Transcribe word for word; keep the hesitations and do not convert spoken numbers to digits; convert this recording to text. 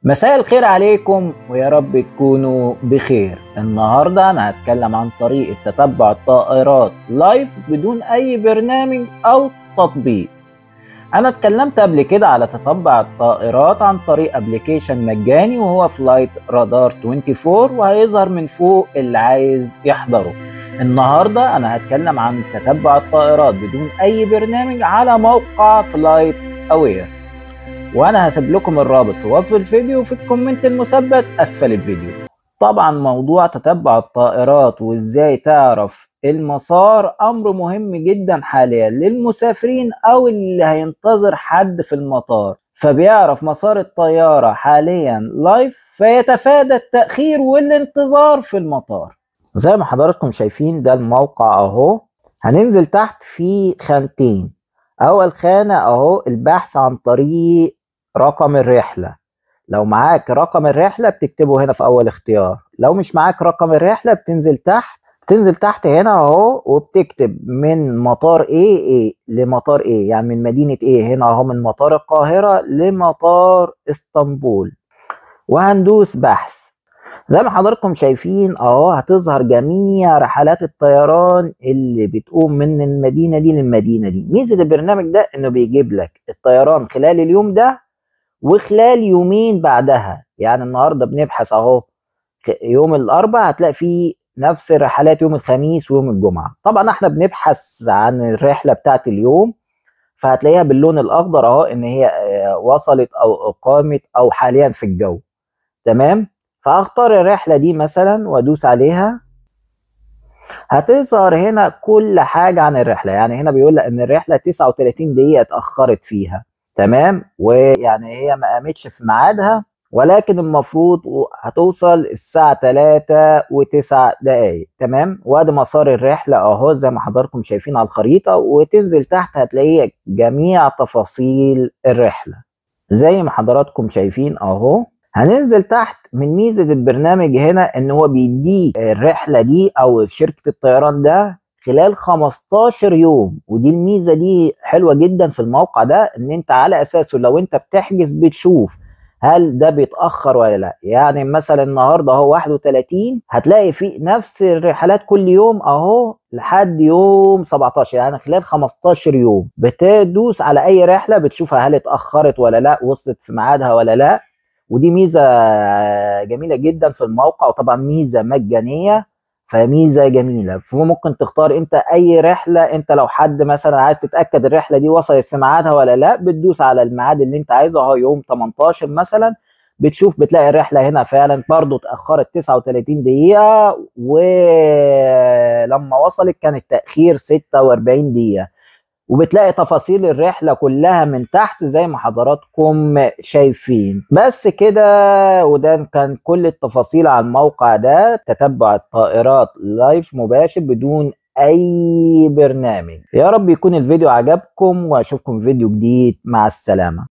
مساء الخير عليكم ويا رب تكونوا بخير. النهاردة أنا هتكلم عن طريقة تتبع الطائرات لايف بدون أي برنامج أو تطبيق. أنا اتكلمت قبل كده على تتبع الطائرات عن طريق ابلكيشن مجاني وهو فلايت رادار أربعة وعشرين، وهيظهر من فوق اللي عايز يحضره. النهاردة أنا هتكلم عن تتبع الطائرات بدون أي برنامج على موقع فلايت أوير، وانا هسيب لكم الرابط في وصف الفيديو وفي الكومنت المثبت اسفل الفيديو. طبعا موضوع تتبع الطائرات وازاي تعرف المسار امر مهم جدا حاليا للمسافرين او اللي هينتظر حد في المطار، فبيعرف مسار الطيارة حاليا لايف فيتفادى التأخير والانتظار في المطار. زي ما حضراتكم شايفين ده الموقع اهو. هننزل تحت في خانتين. اول خانة اهو البحث عن طريق رقم الرحلة. لو معاك رقم الرحلة بتكتبه هنا في أول اختيار، لو مش معاك رقم الرحلة بتنزل تحت تنزل تحت هنا أهو وبتكتب من مطار إيه إيه لمطار إيه، يعني من مدينة إيه. هنا أهو من مطار القاهرة لمطار اسطنبول، وهندوس بحث. زي ما حضراتكم شايفين أهو هتظهر جميع رحلات الطيران اللي بتقوم من المدينة دي للمدينة دي. ميزة البرنامج ده إنه بيجيب لك الطيران خلال اليوم ده وخلال يومين بعدها. يعني النهارده بنبحث اهو يوم الاربعاء، هتلاقي فيه نفس الرحلات يوم الخميس ويوم الجمعه. طبعا احنا بنبحث عن الرحله بتاعت اليوم، فهتلاقيها باللون الاخضر اهو ان هي وصلت او اقامت او حاليا في الجو. تمام، فاختار الرحله دي مثلا وادوس عليها. هتظهر هنا كل حاجه عن الرحله. يعني هنا بيقول لك ان الرحله تسعة وثلاثين دقيقه اتاخرت فيها. تمام، ويعني هي ما قامتش في ميعادها، ولكن المفروض هتوصل الساعة تلاتة وتسع دقايق. تمام، وادي مسار الرحلة اهو زي ما حضراتكم شايفين على الخريطة، وتنزل تحت هتلاقي جميع تفاصيل الرحلة زي ما حضراتكم شايفين اهو. هننزل تحت. من ميزة البرنامج هنا ان هو بيديك الرحلة دي او شركة الطيران ده خلال خمستاشر يوم، ودي الميزة دي حلوة جدا في الموقع ده، ان انت على اساسه لو انت بتحجز بتشوف هل ده بيتأخر ولا لا. يعني مثلا النهاردة اهو واحد وتلاتين، هتلاقي في نفس الرحلات كل يوم اهو لحد يوم سبعتاشر، يعني خلال خمستاشر يوم بتدوس على اي رحلة بتشوفها هل اتأخرت ولا لا، وصلت في ميعادها ولا لا. ودي ميزة جميلة جدا في الموقع، وطبعا ميزة مجانية فميزة جميلة. فممكن تختار انت اي رحلة. انت لو حد مثلا عايز تتأكد الرحلة دي وصلت في ميعادها ولا لا، بتدوس على الميعاد اللي انت عايزه اهو يوم تمنتاشر مثلا، بتشوف بتلاقي الرحلة هنا فعلا برضو اتأخرت تسعة وثلاثين دقيقة، ولما وصلت كان التأخير ستة وأربعين دقيقة. وبتلاقي تفاصيل الرحلة كلها من تحت زي ما حضراتكم شايفين. بس كده، وده كان كل التفاصيل عن الموقع ده، تتبع الطائرات لايف مباشر بدون اي برنامج. يا رب يكون الفيديو عجبكم، واشوفكم في فيديو جديد. مع السلامة.